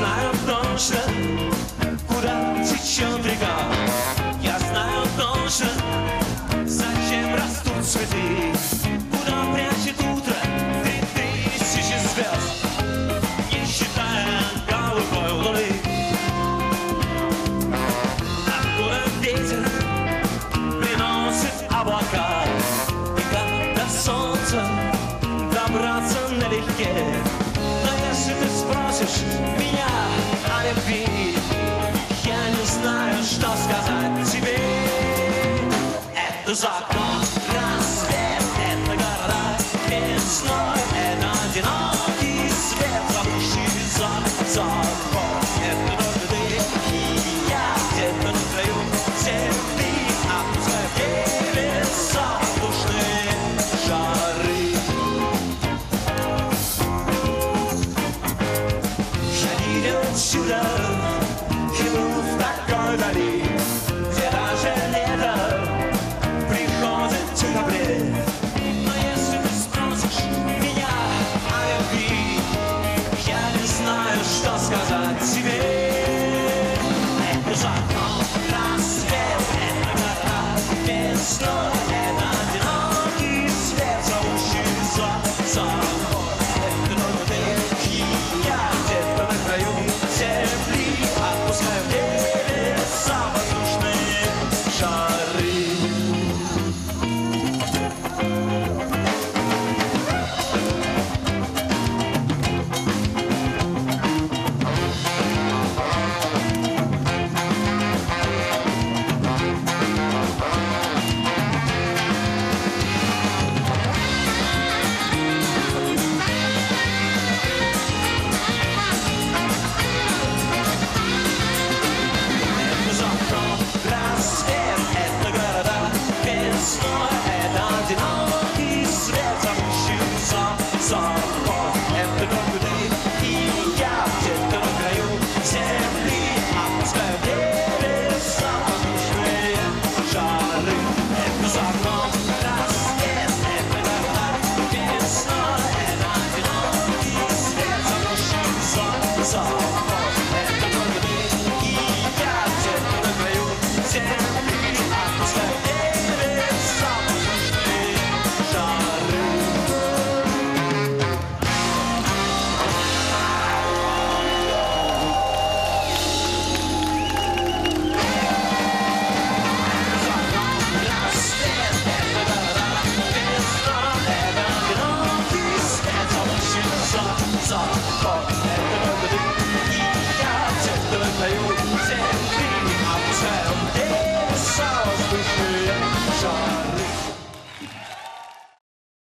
знаю точно, куда течет река. Я знаю точно, зачем растут цветы, куда прячет утро 3000 звезд, не считая голубой луны. Откуда ветер приносит облака, и как до солнца добраться налегке. Но если ты спросишь меня о любви, я не знаю, что сказать тебе. Это за окном рассвет, это города весной, это одинокий свет, зовущий за окном. Это только ты и я, где-то на краю земли, опуская в небеса воздушные шары. Я видел чудо, живу в такой дали, где даже лето приходит в декабре. Но если ты спросишь меня о любви, я не знаю, что сказать тебе. Это за окном рассвет, это города весной, это одинокий свет, зовущий за окном. Это только ты и я, где-то на краю земли, отпуская в небеса воздушные шары. Это за окном рассвет, это города весной, это одинокий свет, зовущий за окном.